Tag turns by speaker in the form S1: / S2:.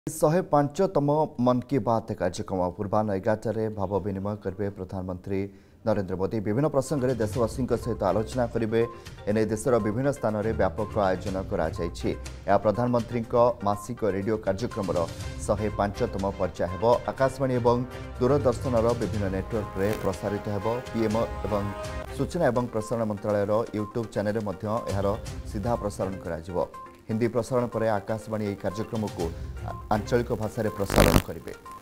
S1: 105तम मन की बात कार्यक्रम पूर्वाह्न 11 भाव विनिमय करेंगे प्रधानमंत्री नरेंद्र मोदी। विभिन्न प्रसंग में देशवासी सहित आलोचना करेंगे। एने देशर विभिन्न स्थान में व्यापक आयोजन कर प्रधानमंत्री मासिक रेडियो कार्यक्रम 105तम पर्याय हो। आकाशवाणी और दूरदर्शन विभिन्न नेटवर्क में प्रसारित हो। पीएम और सूचना और प्रसारण मंत्रालय यूट्यूब चैनल में यार सीधा प्रसारण कर हिंदी प्रसारण पर आकाशवाणी कार्यक्रम को आंचलिक भाषा प्रसारण करेंगे।